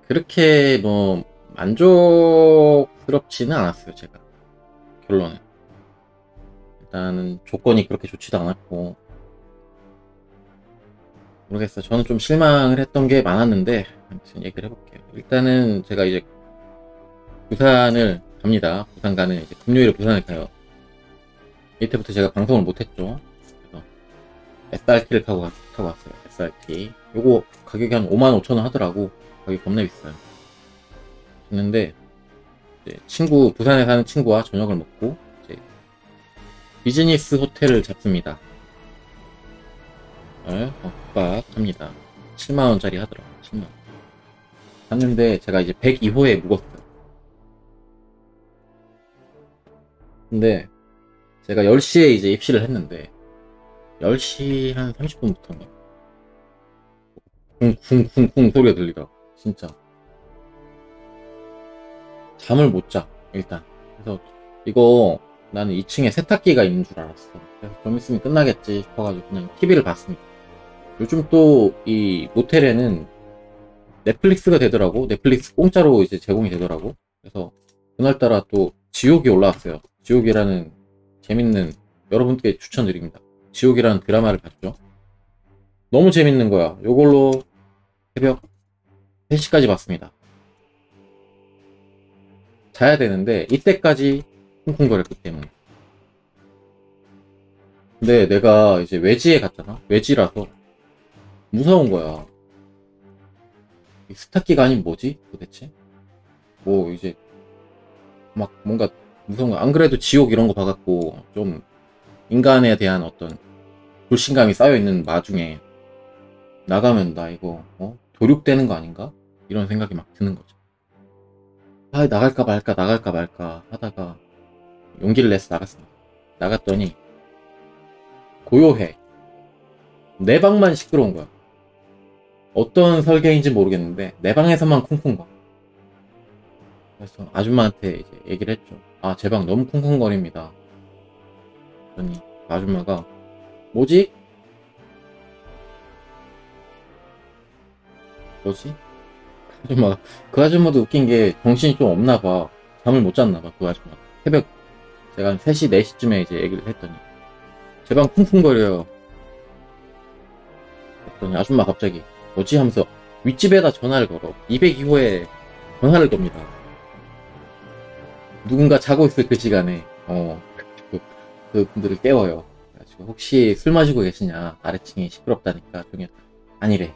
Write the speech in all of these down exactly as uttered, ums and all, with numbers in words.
그렇게 뭐 만족스럽지는 않았어요, 제가. 결론은. 일단은 조건이 그렇게 좋지도 않았고, 모르겠어요. 저는 좀 실망을 했던 게 많았는데, 아무튼 얘기를 해볼게요. 일단은 제가 이제 부산을 갑니다. 부산 가는 이제 금요일에 부산을 가요. 이때부터 제가 방송을 못했죠. 그래서 에스알티를 타고, 타고 왔어요. 에스알티. 요거 가격이 한 오만 오천 원 하더라고. 가격이 겁나 비싸요. 했는데 이제 친구, 부산에 사는 친구와 저녁을 먹고 이제 비즈니스 호텔을 잡습니다. 어, 숙박합니다. 칠만 원짜리 하더라고. 칠만 원. 갔는데 제가 이제 백이 호에 묵었어요. 근데 제가 열 시에 이제 입실을 했는데 열 시 한 삼십 분부터인가 쿵쿵쿵쿵 소리가 들리더라고. 진짜 잠을 못 자, 일단. 그래서 이거 나는 이 층에 세탁기가 있는 줄 알았어. 그래서 좀 있으면 끝나겠지 싶어가지고 그냥 티비를 봤습니다. 요즘 또 이 모텔에는 넷플릭스가 되더라고. 넷플릭스 공짜로 이제 제공이 되더라고. 그래서 그날따라 또 지옥이 올라왔어요. 지옥이라는 재밌는, 여러분께 추천드립니다. 지옥이라는 드라마를 봤죠. 너무 재밌는 거야. 요걸로 새벽 세 시까지 봤습니다. 자야 되는데 이때까지 쿵쿵거렸기 때문에. 근데 내가 이제 외지에 갔잖아. 외지라서 무서운 거야. 스타키가 아닌 뭐지 도대체? 뭐 이제 막 뭔가 무서운 거. 안 그래도 지옥 이런 거 봐갖고 좀 인간에 대한 어떤 불신감이 쌓여있는 마중에 나가면 나 이거 어? 도륙되는 거 아닌가? 이런 생각이 막 드는 거죠. 아, 나갈까 말까 나갈까 말까 하다가 용기를 내서 나갔습니다. 나갔더니 고요해. 내 방만 시끄러운 거야. 어떤 설계인지 모르겠는데 내 방에서만 쿵쿵거려. 그래서 아줌마한테 이제 얘기를 했죠. 아, 제 방 너무 쿵쿵거립니다. 그랬더니 아줌마가 뭐지? 뭐지? 그 아줌마가, 그 아줌마도 웃긴 게 정신이 좀 없나 봐. 잠을 못 잤나 봐, 그 아줌마. 새벽 제가 한 세 시, 네 시쯤에 이제 얘기를 했더니 제 방 쿵쿵거려요. 그랬더니 아줌마 갑자기 뭐지? 하면서 윗집에다 전화를 걸어. 이백이 호에 전화를 겁니다. 누군가 자고 있을 그 시간에 어, 그, 그 분들을 깨워요. 그래가지고 혹시 술 마시고 계시냐? 아래층이 시끄럽다니까. 종이 아니래.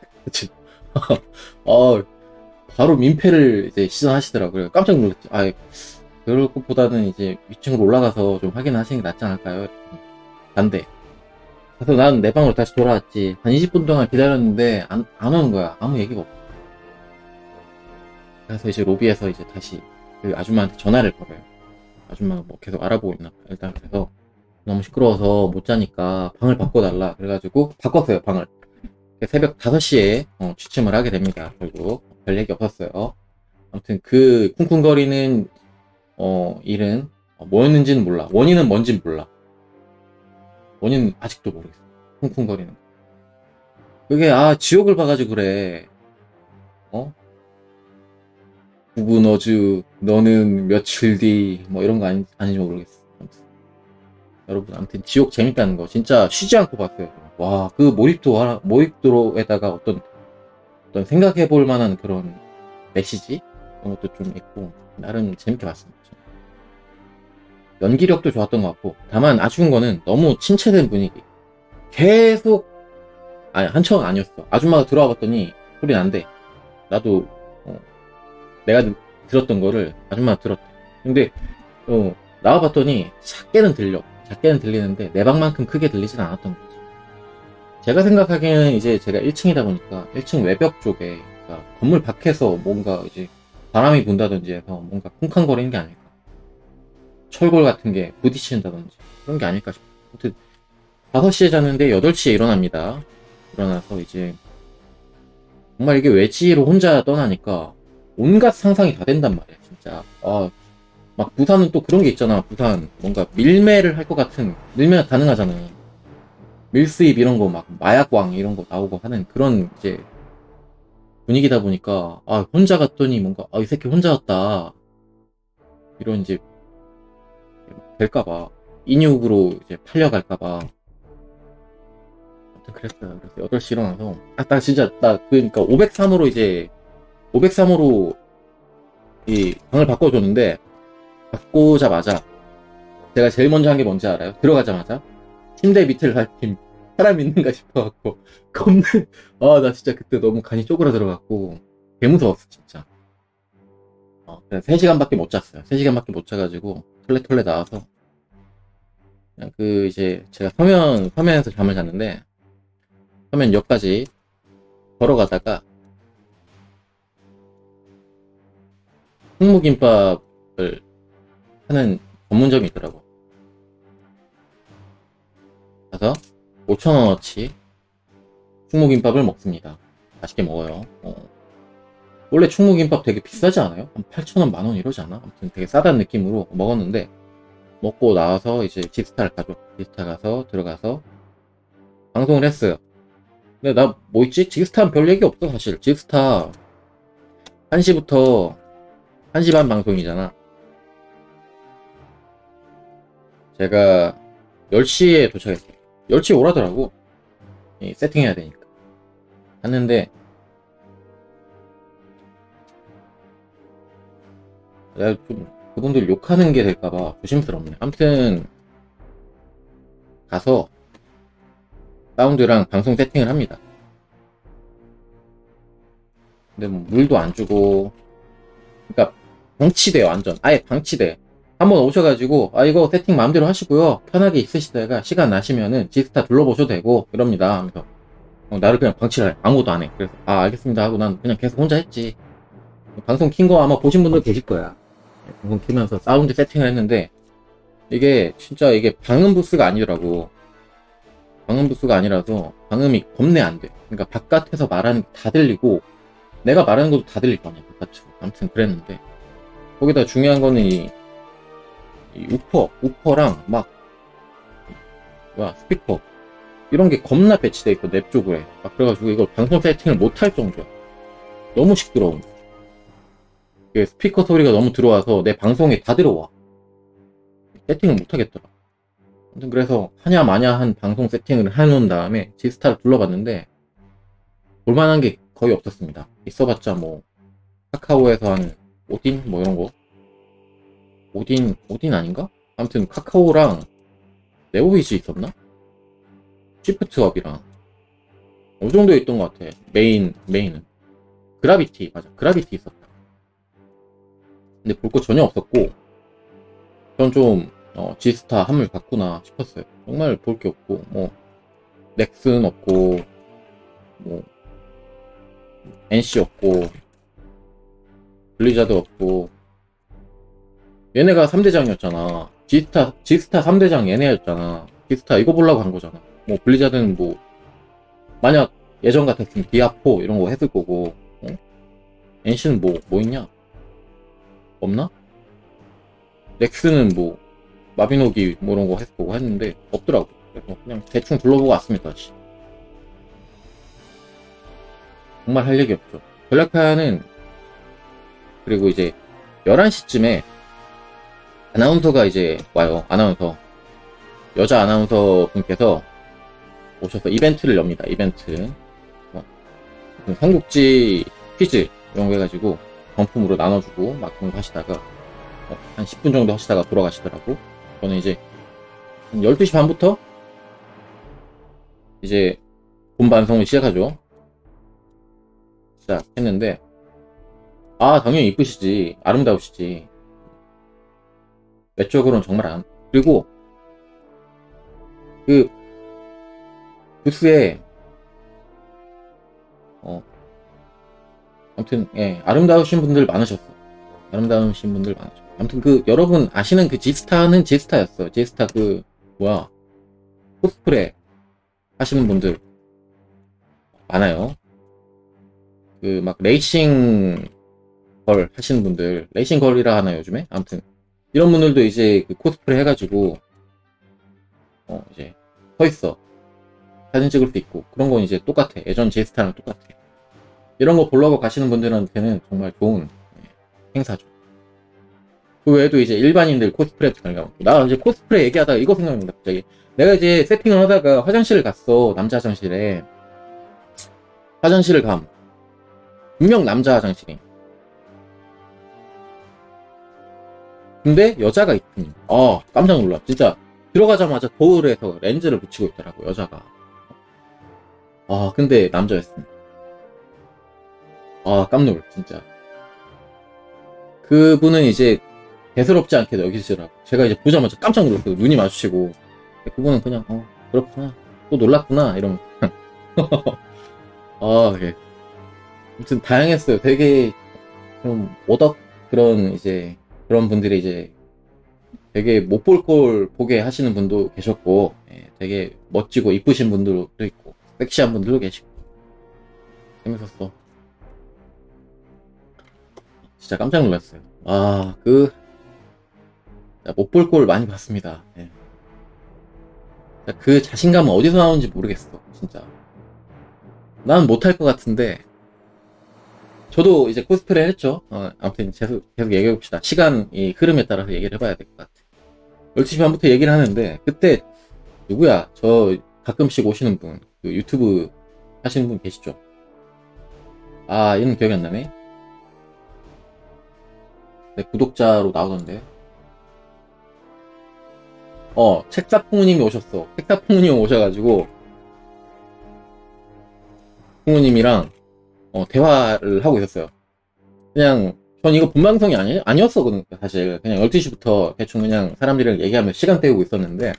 어, 바로 민폐를 이제 시전하시더라고요. 깜짝 놀랐죠. 아, 그럴 것보다는 이제 위층으로 올라가서 좀 확인하시는 게 낫지 않을까요? 반대. 그래서 나는 내 방으로 다시 돌아왔지. 한 이십 분 동안 기다렸는데 안, 안 오는 거야. 아무 얘기가 없어. 그래서 이제 로비에서 이제 다시 그 아줌마한테 전화를 걸어요. 아줌마가 뭐 계속 알아보고 있나 봐요. 일단 그래서 너무 시끄러워서 못 자니까 방을 바꿔달라. 그래가지고 바꿨어요, 방을. 새벽 다섯 시에 어, 취침을 하게 됩니다. 결국 별 얘기 없었어요. 아무튼 그 쿵쿵거리는 어, 일은 어, 뭐였는지는 몰라. 원인은 뭔진 몰라. 원인은 아직도 모르겠어. 쿵쿵거리는 거. 그게 아 지옥을 봐가지고 그래. 어? 구근어즈 너는 며칠 뒤 뭐 이런 거 아니, 아닌지 모르겠어. 아무튼. 여러분 아무튼 지옥 재밌다는 거 진짜 쉬지 않고 봤어요. 와, 그 몰입도 몰입도에다가 어떤 어떤 생각해 볼 만한 그런 메시지 그런 것도 좀 있고 나름 재밌게 봤습니다. 연기력도 좋았던 것 같고, 다만 아쉬운 거는 너무 침체된 분위기. 계속 아니 한척 아니었어. 아줌마가 들어와 봤더니 소리 난대. 나도 어, 내가 들었던 거를 아줌마가 들었대. 근데 어, 나와 봤더니 작게는 들려. 작게는 들리는데 내 방만큼 크게 들리진 않았던 거지. 제가 생각하기에는 이제 제가 일 층이다 보니까 일 층 외벽 쪽에 그러니까 건물 밖에서 뭔가 이제 바람이 분다든지 해서 뭔가 쿵쾅거리는 게 아닐까. 철골 같은 게 부딪힌다든지 그런 게 아닐까 싶어요. 아무튼 다섯 시에 잤는데 여덟 시에 일어납니다. 일어나서 이제 정말 이게 외지로 혼자 떠나니까 온갖 상상이 다 된단 말이야 진짜. 아, 막 부산은 또 그런 게 있잖아. 부산 뭔가 밀매를 할 것 같은, 밀매가 가능하잖아. 밀수입 이런 거 막 마약왕 이런 거 나오고 하는 그런 이제 분위기다 보니까, 아, 혼자 갔더니 뭔가, 아, 이 새끼 혼자 왔다. 이런 이제, 될까봐. 인육으로 이제 팔려갈까봐. 아무튼 그랬어요. 그래서 여덟 시 일어나서, 아, 나 진짜, 나, 그러니까 오백삼으로 이제, 오백삼으로 이 방을 바꿔줬는데, 바꾸자마자, 제가 제일 먼저 한 게 뭔지 알아요? 들어가자마자, 침대 밑을 살핀 사람 있는가 싶어갖고, 겁나, 아, 나 진짜 그때 너무 간이 쪼그라들어갖고, 개 무서웠어, 진짜. 어, 그래서 세 시간밖에 못 잤어요. 세 시간밖에 못 자가지고, 털레털레 나와서, 그냥 그, 이제, 제가 서면, 서면에서 잠을 잤는데, 서면역까지 걸어가다가, 충무김밥을 하는 전문점이 있더라고. 가서, 오천 원어치 충무김밥을 먹습니다. 맛있게 먹어요. 어. 원래 충무김밥 되게 비싸지 않아요? 한 팔천 원, 만 원 이러지 않아? 아무튼 되게 싸다는 느낌으로 먹었는데, 먹고 나와서 이제 지스타를 가죠. 지스타 가서 들어가서 방송을 했어요. 근데 나 뭐 있지? 지스타는 별 얘기 없어 사실. 지스타 한 시부터 한 시 반 방송이잖아. 제가 열 시에 도착했어요. 열 시에 오라더라고. 세팅해야 되니까. 했는데 내가 좀 그분들 욕하는 게 될까봐 조심스럽네. 아무튼 가서 사운드랑 방송 세팅을 합니다. 근데 뭐 물도 안 주고, 그러니까 방치돼. 완전 아예 방치돼. 한번 오셔가지고 아 이거 세팅 마음대로 하시고요, 편하게 있으시다가 시간 나시면은 지스타 둘러보셔도 되고 이럽니다 하면서 어, 나를 그냥 방치를 해. 아무것도 안 해. 그래서 아 알겠습니다 하고 난 그냥 계속 혼자 했지. 방송 킨 거 아마 보신 분들 계실 거야. 방송 키면서 사운드 세팅을 했는데, 이게 진짜 이게 방음 부스가 아니더라고. 방음 부스가 아니라서 방음이 겁내 안 돼. 그러니까 바깥에서 말하는 게 다 들리고 내가 말하는 것도 다 들릴 거 아니야 바깥으로. 아무튼 그랬는데, 거기다 중요한 거는 이, 이 우퍼 우퍼랑 막 뭐야 스피커 이런 게 겁나 배치돼 있고 랩 쪽으로 해. 막 그래가지고 이걸 방송 세팅을 못 할 정도야. 너무 시끄러운. 스피커 소리가 너무 들어와서 내 방송에 다 들어와. 세팅을 못 하겠더라. 아무튼 그래서 하냐 마냐 한 방송 세팅을 해놓은 다음에 지스타를 둘러봤는데 볼만한 게 거의 없었습니다. 있어봤자 뭐 카카오에서 한 오딘 뭐 이런 거. 오딘 오딘 아닌가? 아무튼 카카오랑 네오비즈 있었나? 시프트업이랑 이 정도에 있던 것 같아. 메인 메인은 그라비티. 맞아, 그라비티 있었다. 근데 볼 거 전혀 없었고, 전 좀 어, 지스타 한물 같구나 싶었어요. 정말 볼 게 없고, 뭐 넥슨 없고, 뭐 엔씨 없고, 블리자드 없고. 얘네가 삼 대장이었잖아. 지스타 지스타 삼 대장 얘네였잖아. 지스타 이거 보려고 한 거잖아. 뭐 블리자드는 뭐 만약 예전 같았으면 디아포 이런 거 했을 거고, 어? 엔씨는 뭐 뭐 있냐? 없나? 넥슨은 뭐 마비노기 뭐 이런 거 했을 거고 했는데 없더라고. 그래서 그냥 대충 둘러보고 왔습니다. 다시. 정말 할 얘기 없죠. 전략파는 그리고 이제 열한 시쯤에 아나운서가 이제 와요. 아나운서 여자 아나운서 분께서 오셔서 이벤트를 엽니다. 이벤트 어, 삼국지 퀴즈 이런 거 해가지고 경품으로 나눠주고 막 그런 거 하시다가 어, 한 십 분 정도 하시다가 돌아가시더라고. 저는 이제 열두 시 반부터 이제 본 방송을 시작하죠. 시작했는데 아 당연히 이쁘시지, 아름다우시지. 외적으로는 정말 안. 그리고 그 부스에 어 아무튼 예 아름다우신 분들 많으셨어. 아름다우신 분들 많으셨어. 아무튼 그 여러분 아시는 그 지스타는 지스타였어. 지스타 그 뭐야 코스프레 하시는 분들 많아요. 그 막 레이싱 걸 하시는 분들, 레이싱 걸이라 하나 요즘에? 아무튼 이런 분들도 이제 그 코스프레 해가지고 어 이제 서 있어. 사진 찍을 수 있고 그런 건 이제 똑같아. 예전 지스타랑 똑같아. 이런 거 보려고 가시는 분들한테는 정말 좋은 행사죠. 그 외에도 이제 일반인들 코스프레도 가능하고. 나 이제 코스프레 얘기하다가 이거 생각납니다, 갑자기. 내가 이제 세팅을 하다가 화장실을 갔어, 남자 화장실에. 화장실을 감. 분명 남자 화장실이. 근데 여자가 있더니, 아, 깜짝 놀라. 진짜 들어가자마자 거울에서 렌즈를 붙이고 있더라고, 여자가. 아, 근데 남자였습니다. 아, 깜놀, 진짜. 그분은 이제 대수롭지 않게 여기시더라고. 제가 이제 보자마자 깜짝 놀랐어요. 눈이 마주치고. 그분은 그냥, 어, 그렇구나. 또 놀랐구나. 이러면서. 아, 예. 아무튼 다양했어요. 되게 좀 오덕 그런 이제 그런 분들이 이제 되게 못 볼 걸 보게 하시는 분도 계셨고, 예, 되게 멋지고 이쁘신 분들도 있고, 섹시한 분들도 계시고. 재밌었어. 진짜 깜짝 놀랐어요. 아, 그, 못 볼 걸 많이 봤습니다. 예. 그 자신감은 어디서 나오는지 모르겠어, 진짜. 난 못할 것 같은데, 저도 이제 코스프레 했죠. 어, 아무튼 계속, 계속 얘기해봅시다. 시간이 흐름에 따라서 얘기를 해봐야 될 것 같아. 열두 시 반부터 얘기를 하는데, 그때, 누구야? 저 가끔씩 오시는 분, 그 유튜브 하시는 분 계시죠? 아, 이름 기억이 안 나네? 내 구독자로 나오던데. 어, 책사풍우님이 오셨어. 책사풍우님이 오셔가지고, 풍우님이랑, 어, 대화를 하고 있었어요. 그냥, 전 이거 본방송이 아니, 아니었어, 사실. 그냥 열두 시부터 대충 그냥 사람들이랑 얘기하면서 시간 때우고 있었는데,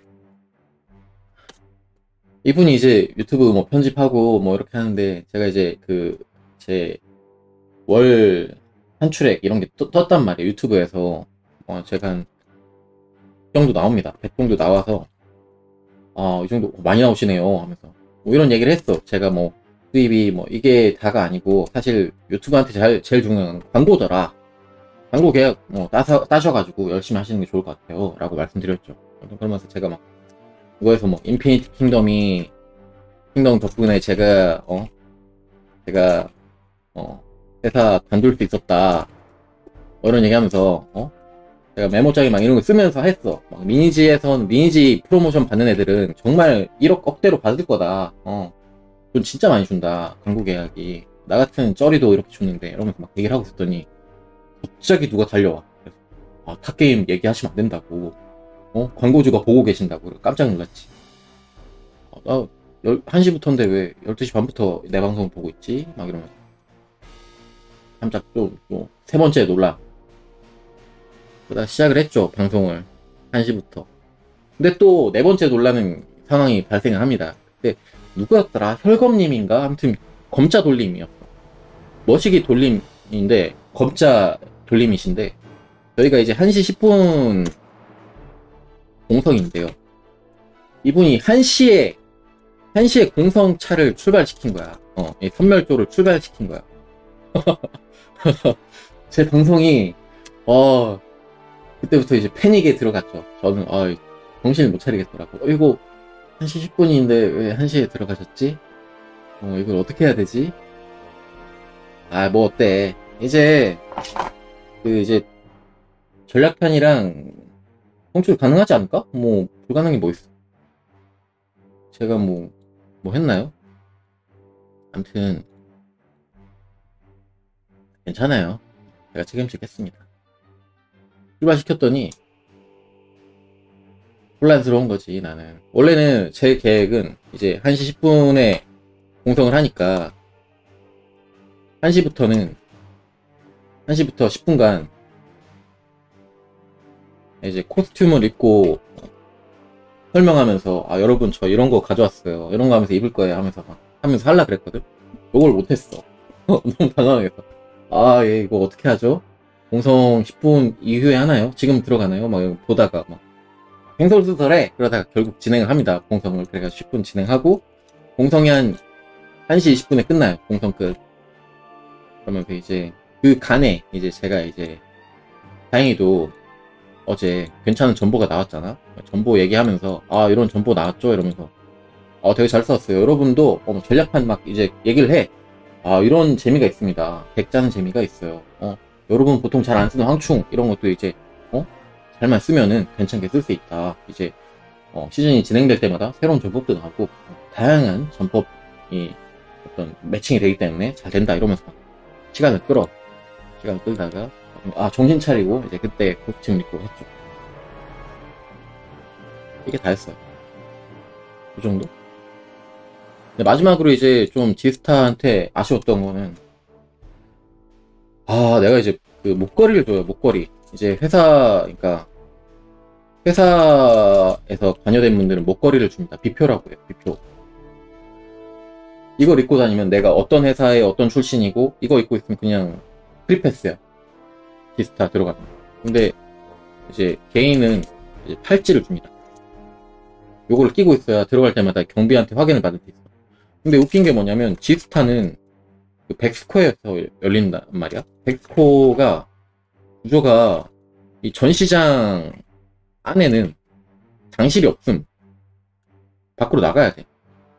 이분이 이제 유튜브 뭐 편집하고 뭐 이렇게 하는데, 제가 이제 그, 제, 월 한출액 이런 게 떠, 떴단 말이에요, 유튜브에서. 어, 제가 한, 이 정도 나옵니다. 백 정도 나와서, 아, 이 정도 많이 나오시네요. 하면서. 뭐 이런 얘기를 했어. 제가 뭐, 수입이 뭐, 이게 다가 아니고, 사실 유튜브한테 잘, 제일 중요한 건 광고더라. 광고 계약, 뭐, 따서, 따셔가지고 열심히 하시는 게 좋을 것 같아요. 라고 말씀드렸죠. 그러면서 제가 막, 그거에서 뭐, 인피니티 킹덤이, 킹덤 덕분에 제가, 어, 제가, 어, 회사 관둘 수 있었다. 뭐 이런 얘기 하면서, 어? 제가 메모장에 막 이런 거 쓰면서 했어. 막 미니지에선, 미니지 프로모션 받는 애들은 정말 일억 억대로 받을 거다. 어. 돈 진짜 많이 준다. 광고 계약이. 나 같은 쩌리도 이렇게 주는데. 이러면서 막 얘기를 하고 있었더니, 갑자기 누가 달려와. 그래서, 아, 탑게임 얘기하시면 안 된다고. 어? 광고주가 보고 계신다고. 깜짝 놀랐지. 어, 나, 한 시부터인데 왜 열두 시 반부터 내 방송 보고 있지? 막 이러면서. 깜짝 좀, 또, 세 번째 놀라. 그러다 시작을 했죠, 방송을. 한 시부터. 근데 또, 네 번째 놀라는 상황이 발생을 합니다. 근데, 누구였더라? 혈검님인가? 아무튼, 검자 돌림이었어. 머시기 돌림인데, 검자 돌림이신데, 저희가 이제 한 시 십 분 공성인데요. 이분이 한 시에, 한 시에 공성차를 출발시킨 거야. 어, 이 선멸조를 출발시킨 거야. 제 방송이, 어, 그때부터 이제 패닉에 들어갔죠. 저는, 어, 정신을 못 차리겠더라고. 어, 이거, 한 시 십 분인데 왜 한 시에 들어가셨지? 어, 이걸 어떻게 해야 되지? 아, 뭐 어때. 이제, 그, 이제, 전략편이랑 송출 가능하지 않을까? 뭐, 불가능한 게 뭐 있어. 제가 뭐, 뭐 했나요? 아무튼, 괜찮아요. 제가 책임지겠습니다. 출발시켰더니, 혼란스러운 거지, 나는. 원래는 제 계획은 이제 한 시 십 분에 공성을 하니까, 한 시부터는, 한 시부터 십 분간, 이제 코스튬을 입고, 설명하면서, 아, 여러분, 저 이런 거 가져왔어요. 이런 거 하면서 입을 거예요. 하면서 막, 하면서 하려고 그랬거든? 요걸 못했어. 너무 당황해서. 아, 예, 이거 어떻게 하죠? 공성 십 분 이후에 하나요? 지금 들어가나요? 막 보다가 막 횡설수설해. 그러다가 결국 진행을 합니다. 공성을. 그래가지고 십 분 진행하고 공성이 한 한 시 이십 분에 끝나요. 공성 끝. 그러면서 이제 그 간에 이제 제가 이제 다행히도 어제 괜찮은 정보가 나왔잖아. 정보 얘기하면서 아, 이런 정보 나왔죠? 이러면서 어, 되게 잘 썼어요. 여러분도 어, 전략판 막 이제 얘기를 해. 아, 이런 재미가 있습니다. 덱 짜는 재미가 있어요. 어, 여러분 보통 잘 안 쓰는 황충 이런 것도 이제 어 잘만 쓰면은 괜찮게 쓸 수 있다. 이제 어, 시즌이 진행될 때마다 새로운 전법도 나오고 어, 다양한 전법이 어떤 매칭이 되기 때문에 잘 된다 이러면서 시간을 끌어 시간을 끌다가 아 정신 차리고 이제 그때 코스튬 입고 했죠. 이게 다였어요. 그 정도? 근데 마지막으로 이제 좀 지스타한테 아쉬웠던 거는 아 내가 이제 그 목걸이를 줘요. 목걸이 이제 회사 그러니까 회사에서 관여된 분들은 목걸이를 줍니다. 비표라고 해요. 비표. 이걸 입고 다니면 내가 어떤 회사에 어떤 출신이고 이거 입고 있으면 그냥 프리패스야. 지스타 들어가면. 근데 이제 개인은 이제 팔찌를 줍니다. 요걸 끼고 있어야 들어갈 때마다 경비한테 확인을 받을 수 있어. 근데 웃긴 게 뭐냐면 지스타는 그 백스코어에서 열린단 말이야. 백스코어가 구조가 이 전시장 안에는 장실이 없음. 밖으로 나가야 돼.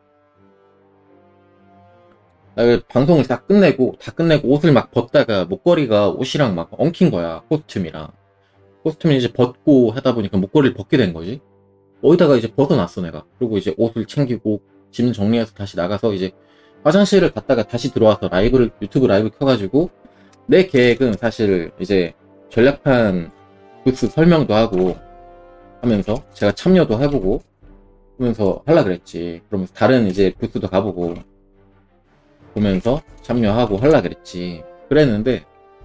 나 방송을 다 끝내고 다 끝내고 옷을 막 벗다가 목걸이가 옷이랑 막 엉킨 거야. 코스튬이랑 코스튬을 이제 벗고 하다 보니까 목걸이를 벗게 된 거지. 어디다가 이제 벗어놨어 내가. 그리고 이제 옷을 챙기고 짐 정리해서 다시 나가서 이제 화장실을 갔다가 다시 들어와서 라이브를 유튜브 라이브 켜가지고 내 계획은 사실 이제 전략판 부스 설명도 하고 하면서 제가 참여도 해보고 하면서 하려 그랬지. 그러면서 다른 이제 부스도 가보고 보면서 참여하고 하려 그랬지. 그랬는데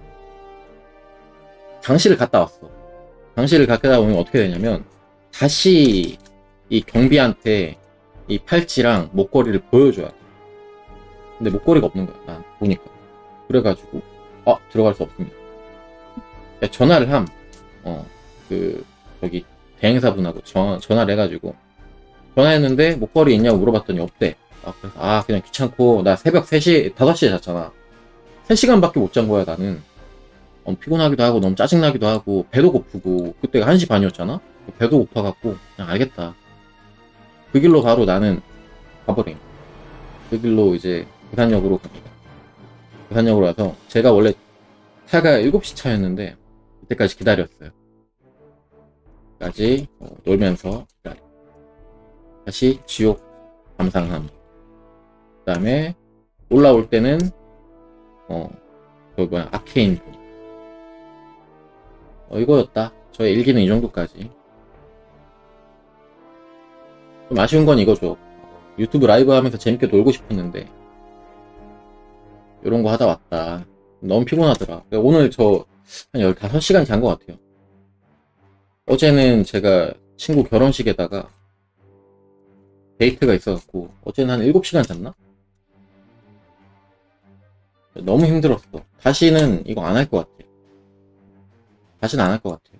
장실을 갔다 왔어. 장실을 갔다 오면 어떻게 되냐면 다시 이 경비한테 이 팔찌랑 목걸이를 보여줘야 돼. 근데 목걸이가 없는 거야. 난 보니까. 그래가지고 아 들어갈 수 없습니다. 전화를 함. 어 그 저기 대행사분하고 전, 전화를 해가지고 전화했는데 목걸이 있냐고 물어봤더니 없대. 아 그래서 아 그냥 귀찮고 나 새벽 세 시 다섯 시에 잤잖아. 세 시간밖에 못 잔 거야 나는. 어, 피곤하기도 하고 너무 짜증나기도 하고 배도 고프고 그때가 한 시 반이었잖아. 배도 고파갖고 그냥 알겠다. 그 길로 바로 나는 가버림. 그 길로 이제 부산역으로 갑니다. 부산역으로 와서 제가 원래 차가 일곱 시 차였는데 그때까지 기다렸어요. 까지 어, 놀면서 기다려. 다시 지옥 감상함. 그 다음에 올라올 때는 어 그 뭐야 아케인 어 이거였다. 저의 일기는 이 정도까지. 좀 아쉬운 건 이거죠. 유튜브 라이브 하면서 재밌게 놀고 싶었는데 이런 거 하다 왔다. 너무 피곤하더라. 오늘 저 한 열다섯 시간 잔 것 같아요. 어제는 제가 친구 결혼식에다가 데이트가 있어갖고 어제는 한 일곱 시간 잤나? 너무 힘들었어. 다시는 이거 안 할 것 같아. 다시는 안 할 것 같아요.